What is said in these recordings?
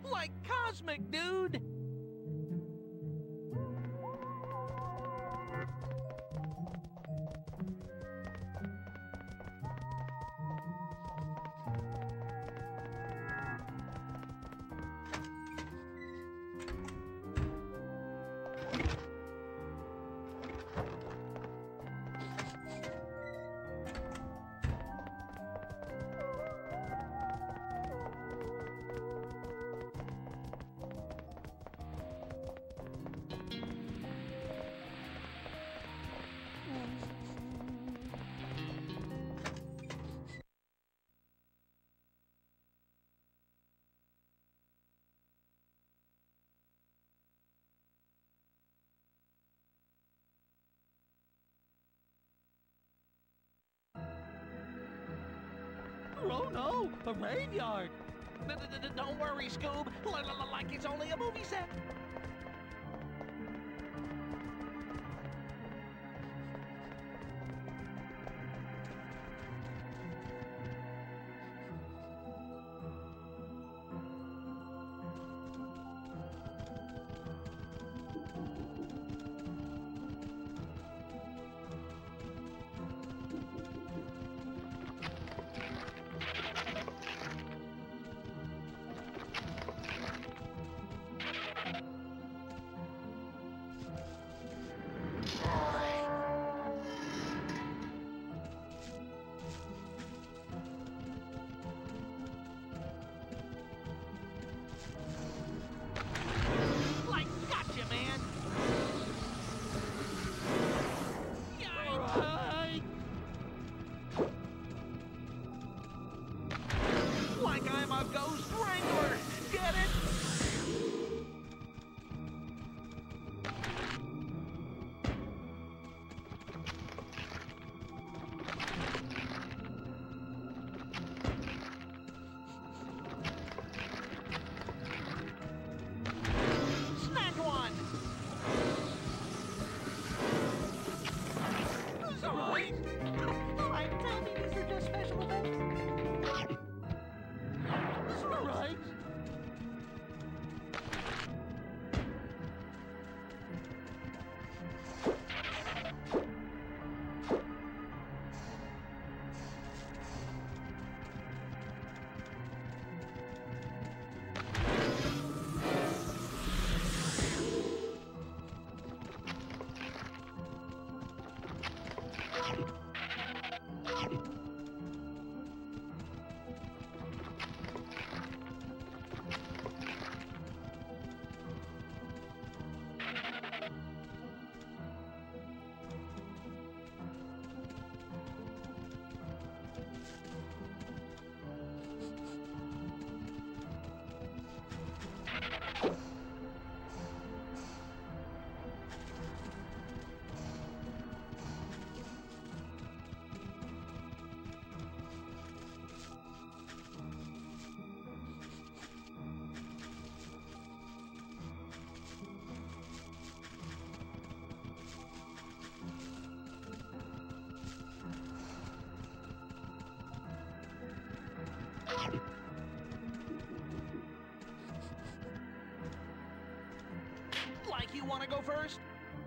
Like cosmic, dude! Oh no, a graveyard! Don't worry, Scoob. Like it's only a movie set. Like you want to go first?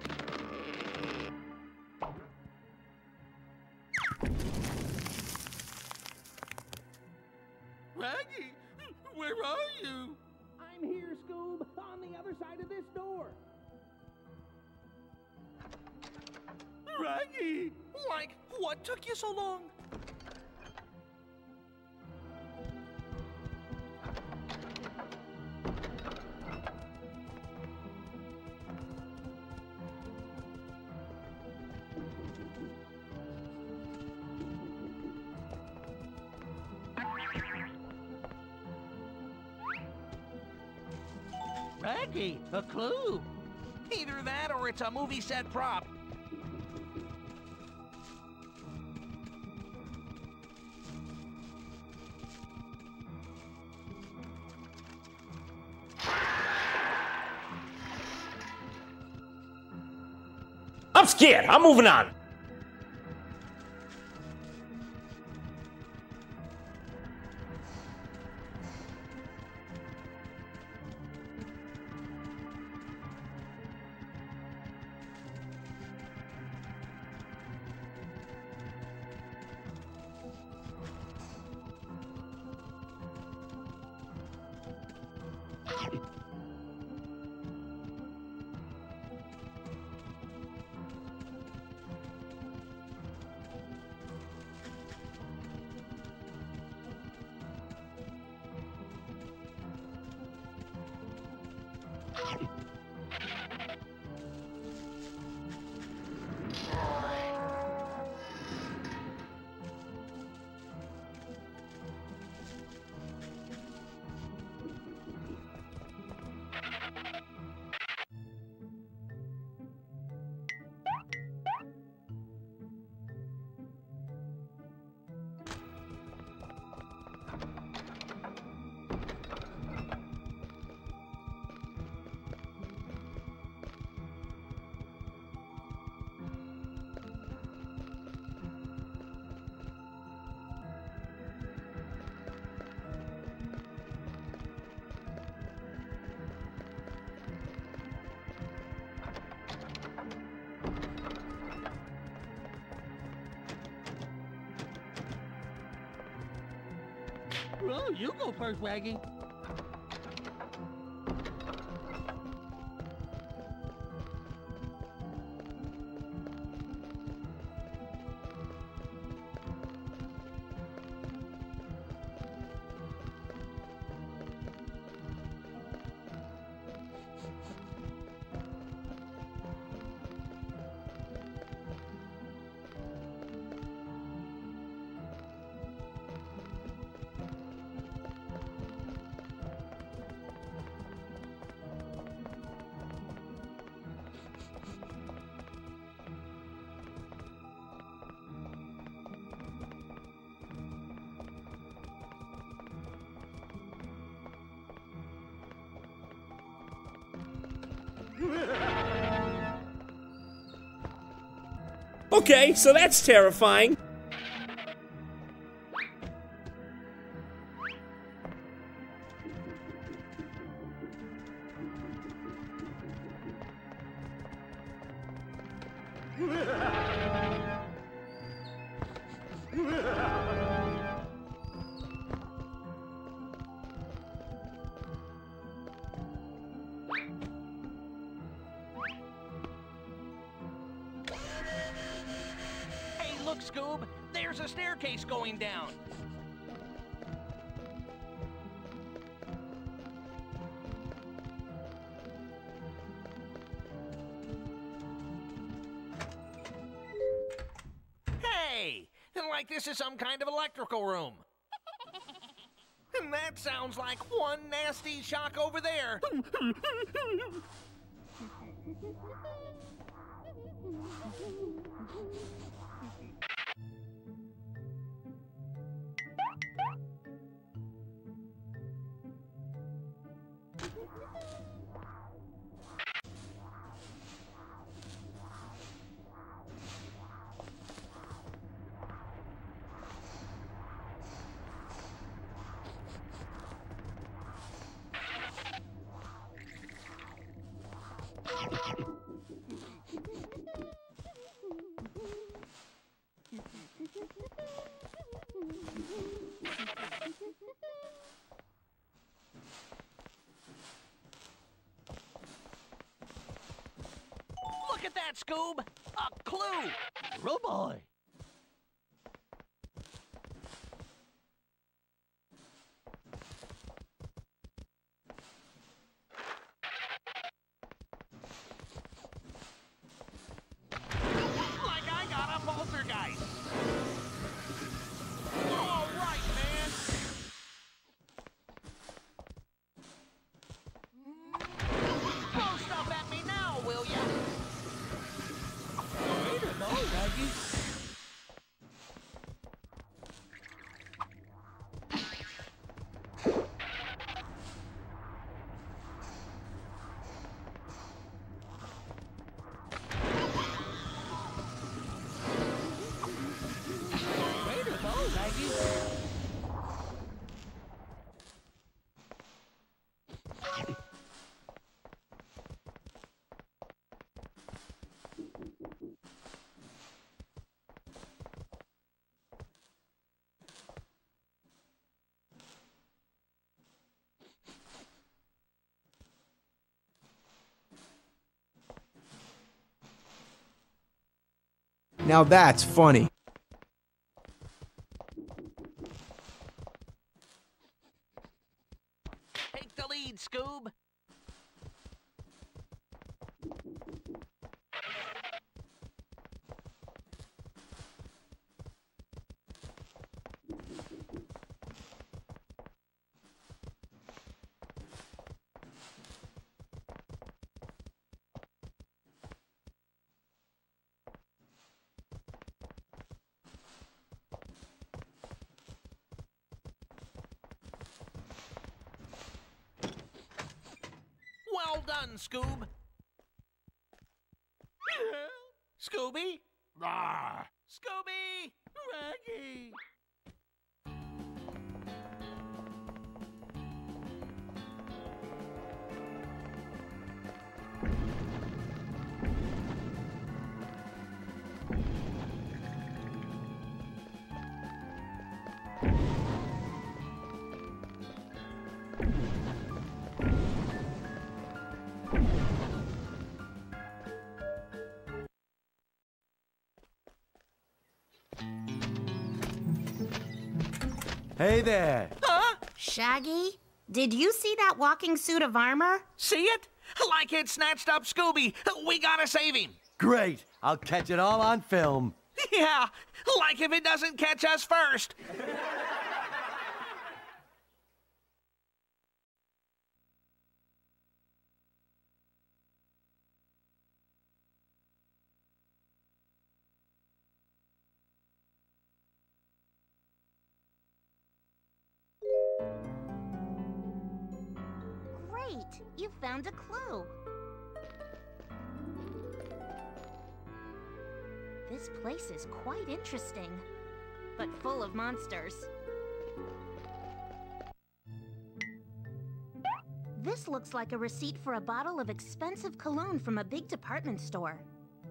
Raggy, where are you? I'm here, Scoob, on the other side of this door. Raggy! Like, what took you so long? Raggy, a clue. Either that or it's a movie set prop. I'm scared. I'm moving on. Oh, you go first, Waggy. Okay, so that's terrifying. Look, Scoob, there's a staircase going down. Hey, like this is some kind of electrical room. And that sounds like one nasty shock over there. Look at that, Scoob! A clue! Oh boy. Like I got a poltergeist! All right, man! Throw stuff at me now, will ya? Wait a minute, Waggy. Wait a minute, Waggy. Now that's funny. Take the lead, Scoob. Well done, Scoob. Scooby? Rawr. Scooby! Raggy! Hey there! Huh? Shaggy, did you see that walking suit of armor? See it? Like it snatched up Scooby. We gotta save him. Great! I'll catch it all on film. Yeah, like if it doesn't catch us first. Great, you found a clue. This place is quite interesting, but full of monsters. This looks like a receipt for a bottle of expensive cologne from a big department store.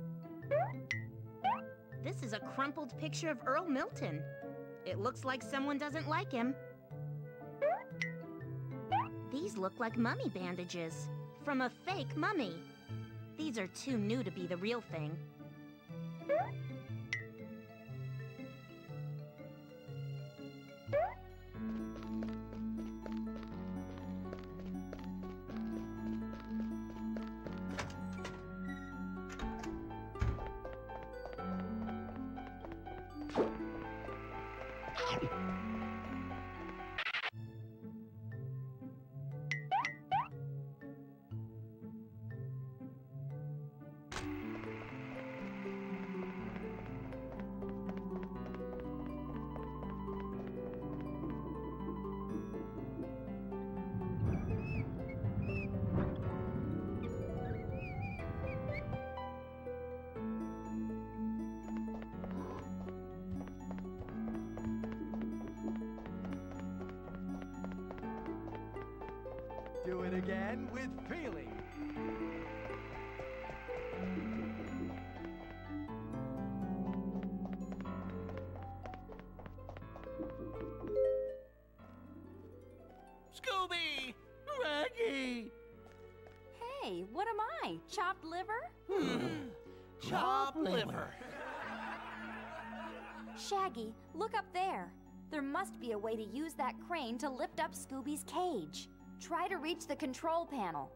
This is a crumpled picture of Earl Milton. It looks like someone doesn't like him. These look like mummy bandages from a fake mummy. These are too new to be the real thing. Do it again with feeling. Scooby! Raggy! Hey, what am I? Chopped liver? Chopped liver. Shaggy, look up there. There must be a way to use that crane to lift up Scooby's cage. Try to reach the control panel.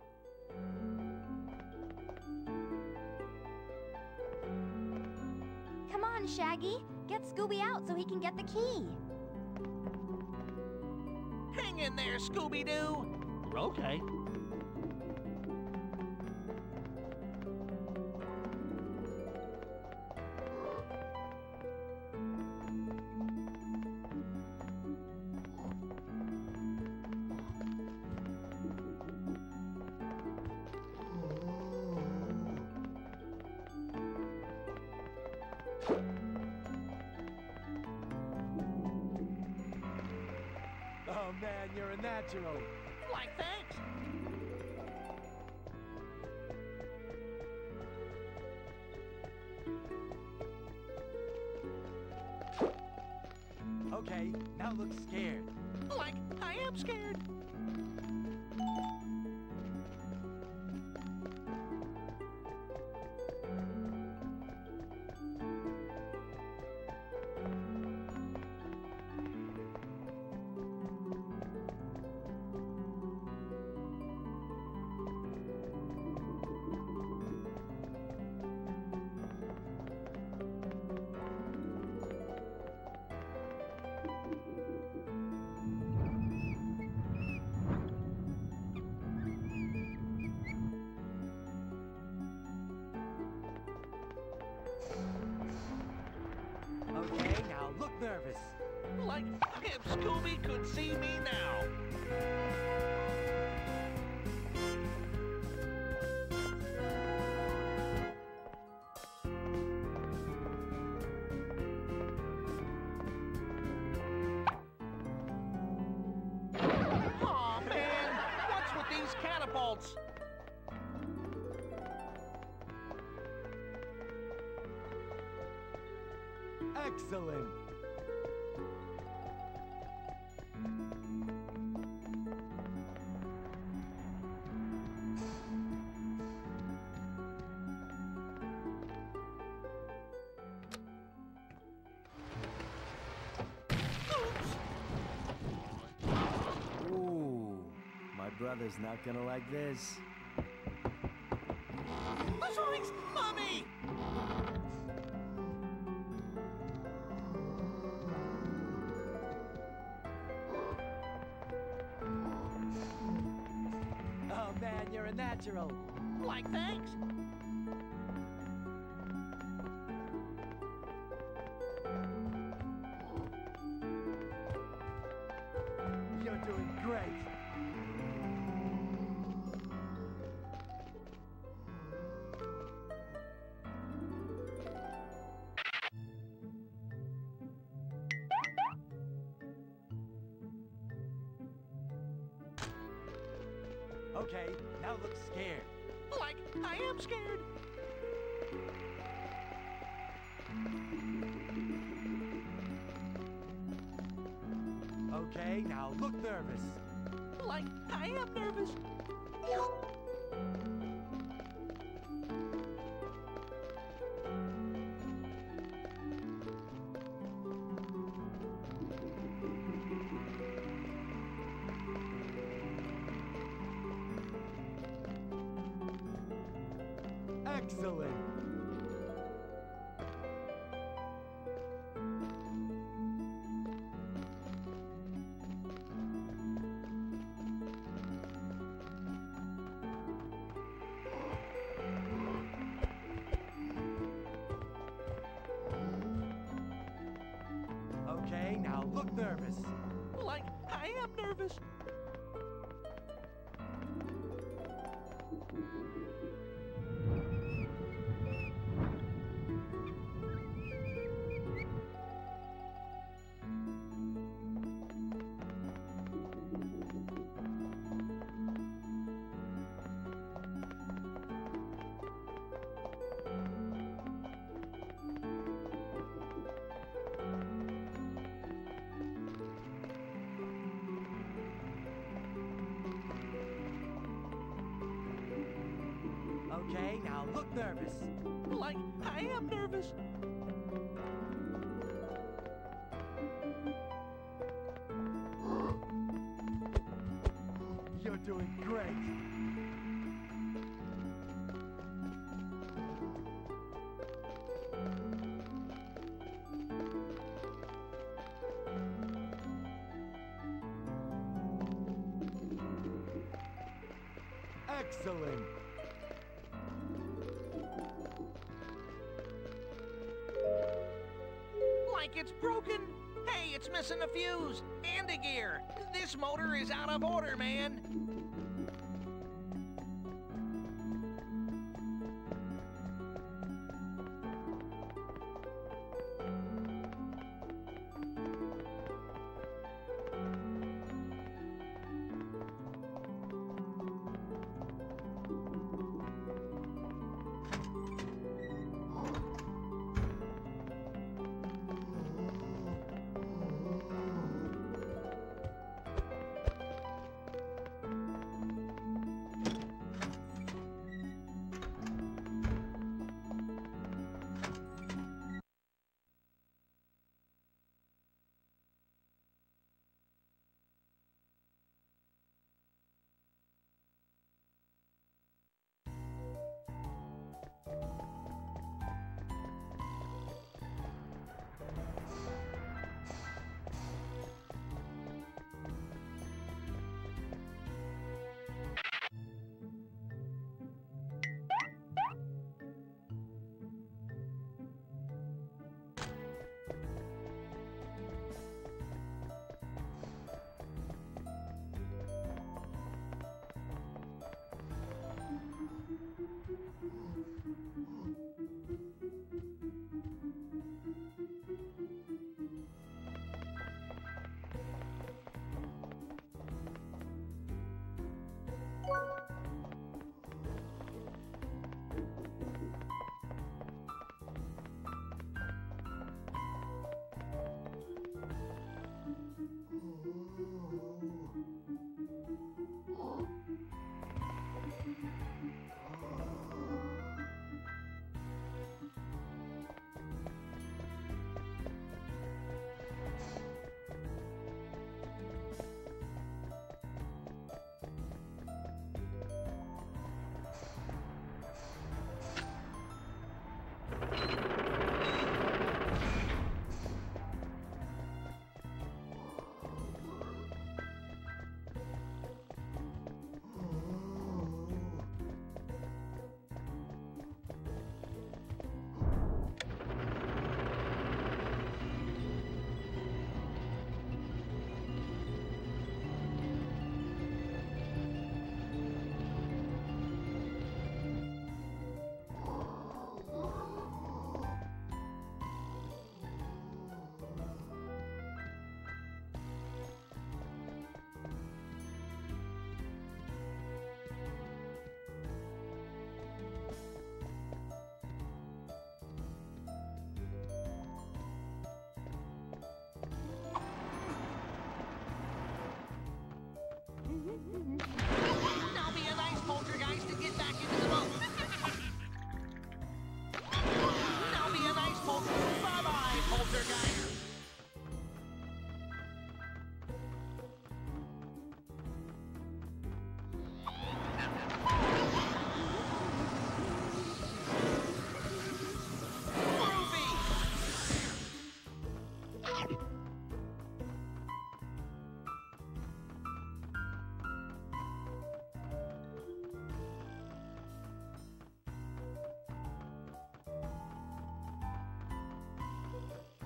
Come on, Shaggy. Get Scooby out so he can get the key. Hang in there, Scooby-Doo. Okay. Oh man, you're a natural. Like thanks. Okay, now look scared. Like I am scared. nervous. Like if Scooby could see me now. Aw, man! What's with these catapults? Excellent. Ooh, my brother's not gonna like this. Zoinks! Mommy! Oh man, you're a natural. Like, thanks. You're doing great. Okay, now look scared. Like, I am scared. Okay, now look nervous. Like, I am nervous. Excellent. Okay, now look nervous. Like, I am nervous. Okay, now look nervous. Like, I am nervous. You're doing great. Excellent. Like it's broken. Hey, it's missing a fuse and a gear. This motor is out of order, man.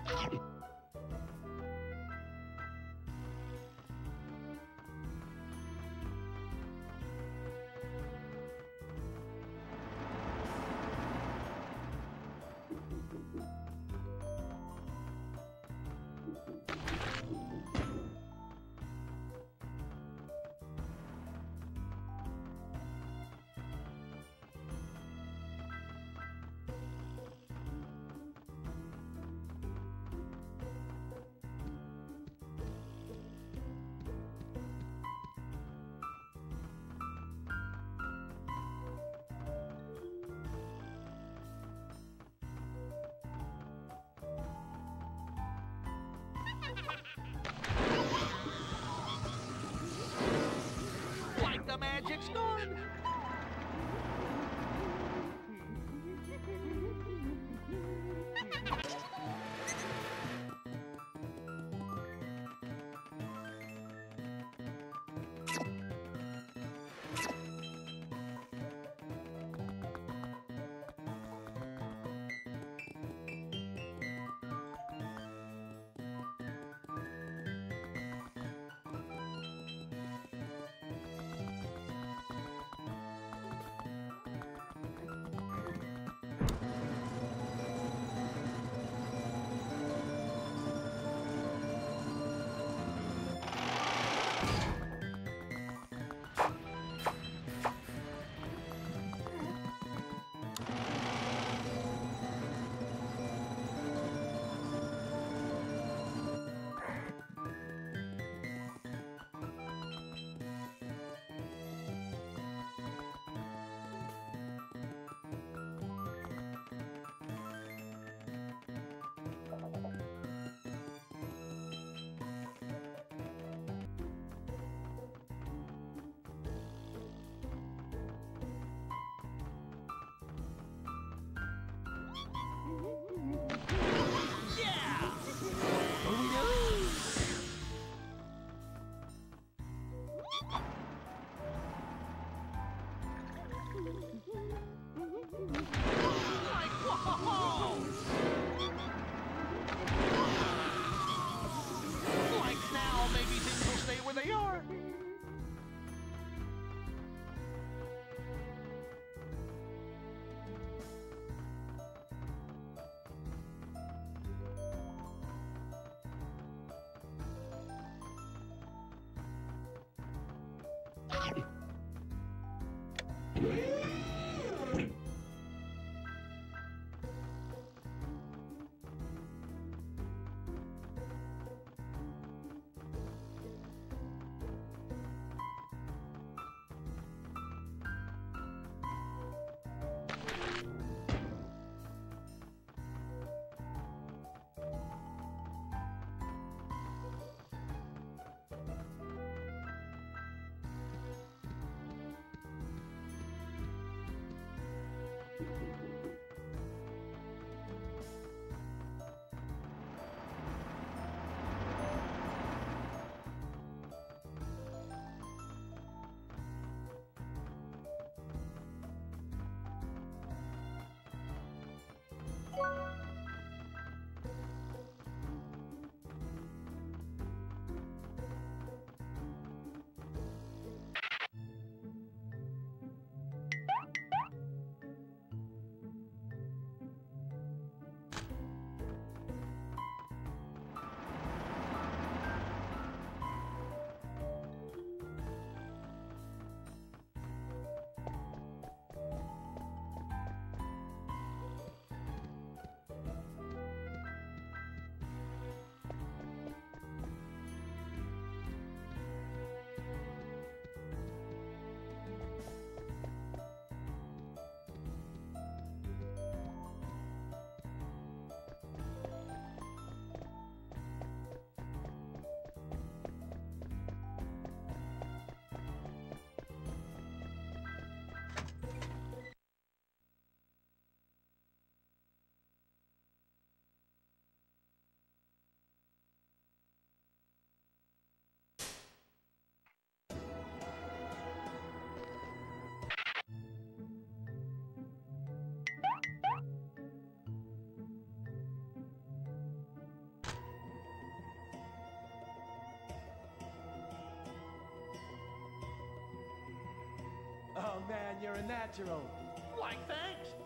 Like the magic's gone. Like now, maybe things will stay where they are. Oh man, you're a natural. Why, thanks.